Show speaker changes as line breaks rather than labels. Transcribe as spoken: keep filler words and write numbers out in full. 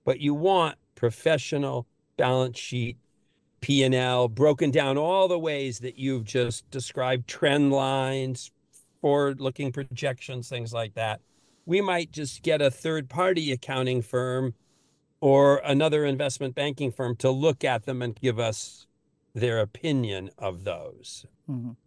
but you want professional balance sheet, P and L, broken down all the ways that you've just described, trend lines, forward-looking projections, things like that. We might just get a third-party accounting firm or another investment banking firm to look at them and give us their opinion of those.
Mm-hmm.